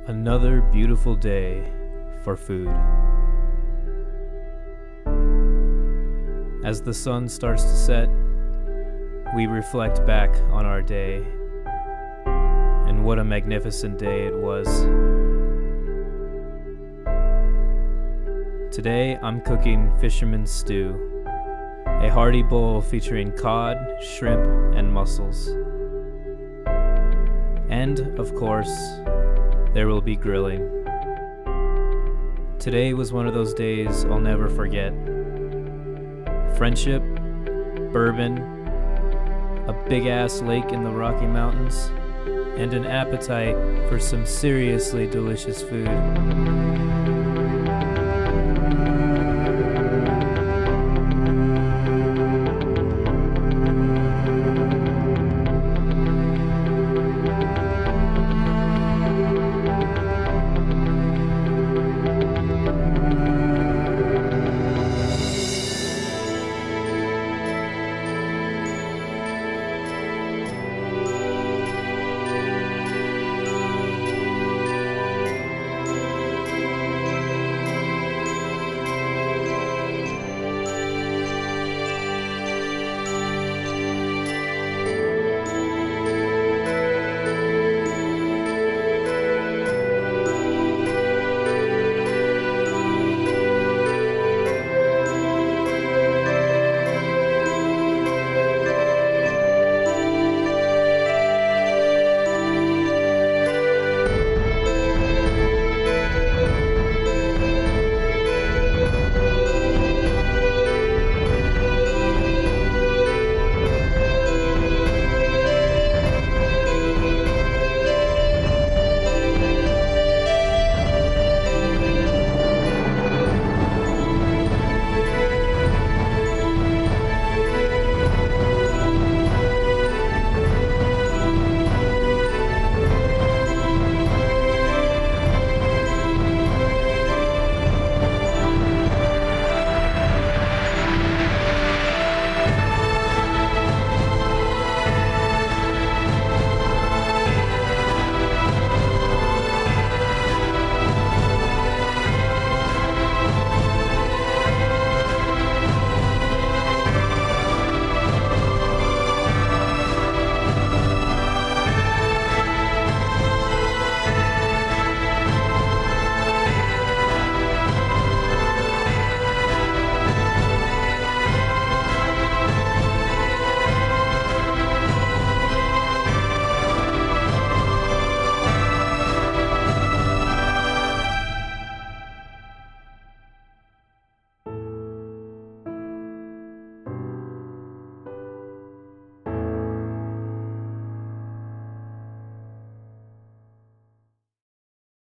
Another beautiful day for food. As the sun starts to set, we reflect back on our day, and what a magnificent day it was. Today I'm cooking Fisherman stew, a hearty bowl featuring cod, shrimp, and mussels. And, of course, there will be grilling. Today was one of those days I'll never forget. Friendship, bourbon, a big-ass lake in the Rocky Mountains, and an appetite for some seriously delicious food.